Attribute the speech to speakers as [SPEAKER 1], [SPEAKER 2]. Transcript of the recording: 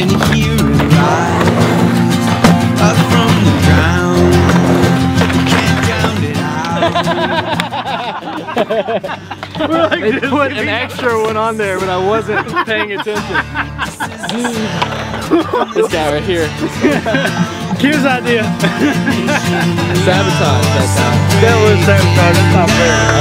[SPEAKER 1] can hear it rise up from the ground. You can't count it out.
[SPEAKER 2] They put an extra one on there, but I wasn't paying attention. This guy right here.
[SPEAKER 3] Q's idea.
[SPEAKER 2] Sabotage that time.
[SPEAKER 3] That was sabotage. That's not fair.